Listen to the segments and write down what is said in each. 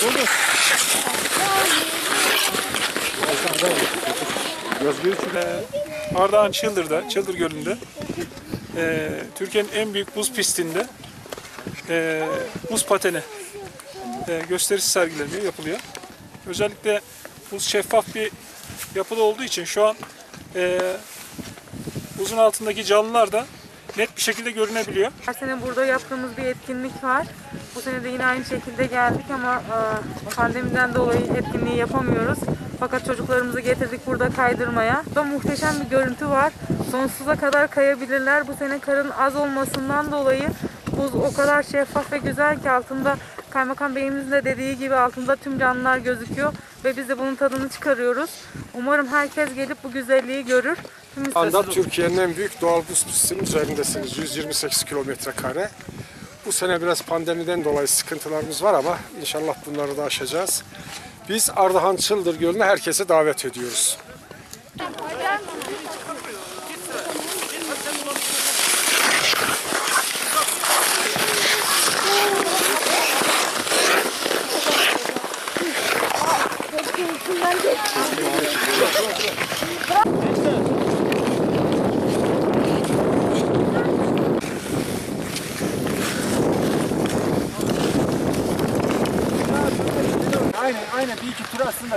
Ardahan Çıldır'da, Çıldır Gölü'nde Türkiye'nin en büyük buz pistinde buz pateni gösterisi sergileniyor, yapılıyor. Özellikle buz şeffaf bir yapıda olduğu için şu an buzun altındaki canlılar da net bir şekilde görünebiliyor. Her sene burada yaptığımız bir etkinlik var. Bu sene de yine aynı şekilde geldik ama pandemiden dolayı etkinliği yapamıyoruz. Fakat çocuklarımızı getirdik burada kaydırmaya. Burada muhteşem bir görüntü var. Sonsuza kadar kayabilirler. Bu sene karın az olmasından dolayı buz o kadar şeffaf ve güzel ki altında Kaymakam Beyimizin de dediği gibi altında tüm canlılar gözüküyor ve biz de bunun tadını çıkarıyoruz. Umarım herkes gelip bu güzelliği görür. Şu anda Türkiye'nin en büyük doğal buz pistinin üzerindesiniz. 128 kilometre kare. Bu sene biraz pandemiden dolayı sıkıntılarımız var ama inşallah bunları da aşacağız. Biz Ardahan Çıldır Gölü'ne herkese davet ediyoruz. Aynen bir iki tur aslında.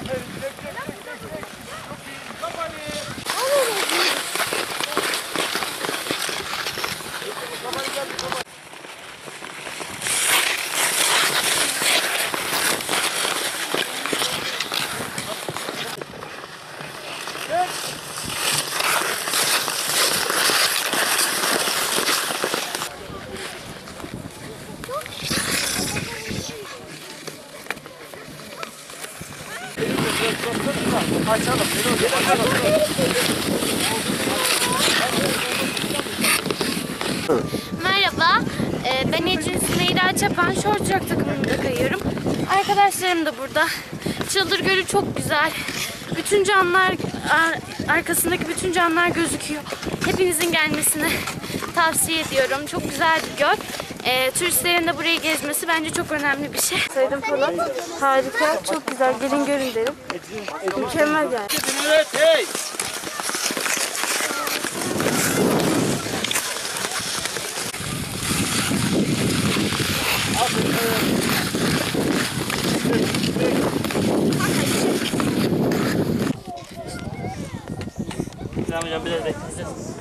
Merhaba, ben Ecrin Sümeyra Çapan, short track takımında kayıyorum. Arkadaşlarım da burada. Çıldır Gölü çok güzel. Bütün canlılar, arkasındaki bütün canlılar gözüküyor. Hepinizin gelmesini tavsiye ediyorum. Çok güzel bir göl. Turistlerin de burayı gezmesi bence çok önemli bir şey. Saydım falan. Harika, çok güzel. Gelin görün derim. Mükemmel yani. Evet, hey! Hocam biraz bekleyeceğiz.